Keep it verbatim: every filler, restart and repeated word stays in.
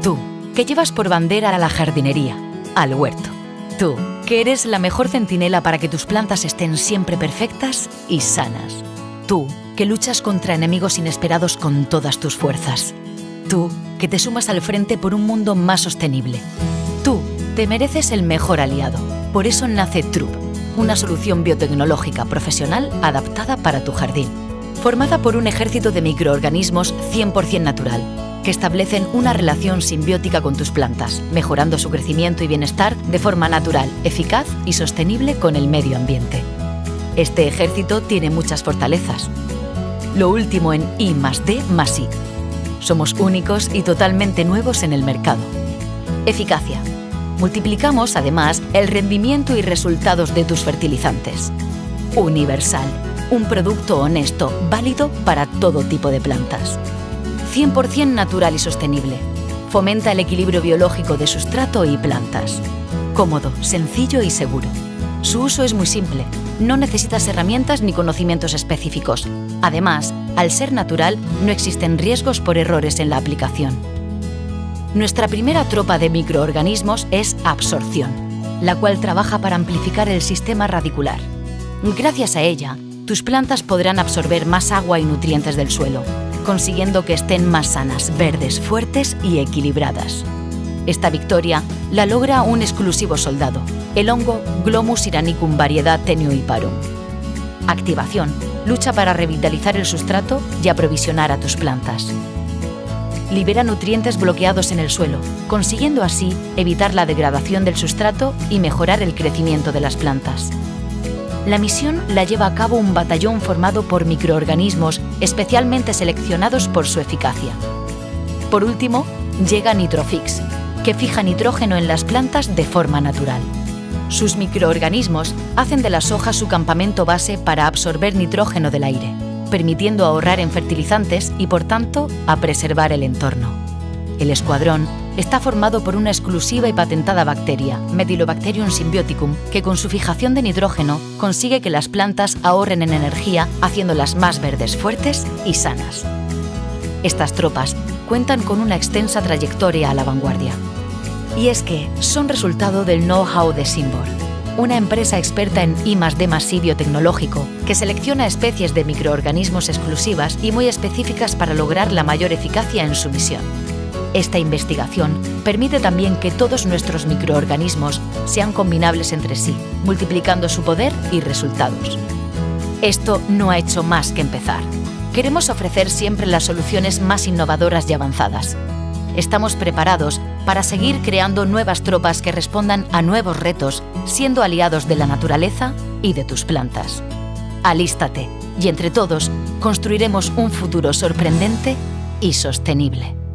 Tú, que llevas por bandera a la jardinería, al huerto. Tú, que eres la mejor centinela para que tus plantas estén siempre perfectas y sanas. Tú, que luchas contra enemigos inesperados con todas tus fuerzas. Tú, que te sumas al frente por un mundo más sostenible. Tú, te mereces el mejor aliado. Por eso nace Trup, una solución biotecnológica profesional adaptada para tu jardín. Formada por un ejército de microorganismos cien por cien natural, que establecen una relación simbiótica con tus plantas, mejorando su crecimiento y bienestar de forma natural, eficaz y sostenible con el medio ambiente. Este ejército tiene muchas fortalezas. Lo último en I más D más I. Somos únicos y totalmente nuevos en el mercado. Eficacia. Multiplicamos, además, el rendimiento y resultados de tus fertilizantes. Universal. Un producto honesto, válido para todo tipo de plantas. cien por cien natural y sostenible. Fomenta el equilibrio biológico de sustrato y plantas. Cómodo, sencillo y seguro. Su uso es muy simple. No necesitas herramientas ni conocimientos específicos. Además, al ser natural, no existen riesgos por errores en la aplicación. Nuestra primera tropa de microorganismos es absorción, la cual trabaja para amplificar el sistema radicular. Gracias a ella, tus plantas podrán absorber más agua y nutrientes del suelo, consiguiendo que estén más sanas, verdes, fuertes y equilibradas. Esta victoria la logra un exclusivo soldado, el hongo Glomus iranicum variedad Tenuiparum. Activación. Lucha para revitalizar el sustrato y aprovisionar a tus plantas. Libera nutrientes bloqueados en el suelo, consiguiendo así evitar la degradación del sustrato y mejorar el crecimiento de las plantas. La misión la lleva a cabo un batallón formado por microorganismos especialmente seleccionados por su eficacia. Por último, llega Nitrofix, que fija nitrógeno en las plantas de forma natural. Sus microorganismos hacen de las hojas su campamento base para absorber nitrógeno del aire, permitiendo ahorrar en fertilizantes y, por tanto, a preservar el entorno. El escuadrón está formado por una exclusiva y patentada bacteria, Methylobacterium symbioticum, que con su fijación de nitrógeno consigue que las plantas ahorren en energía, haciéndolas más verdes, fuertes y sanas. Estas tropas cuentan con una extensa trayectoria a la vanguardia. Y es que son resultado del know-how de Simbor, una empresa experta en I más D más I biotecnológico que selecciona especies de microorganismos exclusivas y muy específicas para lograr la mayor eficacia en su misión. Esta investigación permite también que todos nuestros microorganismos sean combinables entre sí, multiplicando su poder y resultados. Esto no ha hecho más que empezar. Queremos ofrecer siempre las soluciones más innovadoras y avanzadas. Estamos preparados para seguir creando nuevas tropas que respondan a nuevos retos, siendo aliados de la naturaleza y de tus plantas. Alístate y entre todos construiremos un futuro sorprendente y sostenible.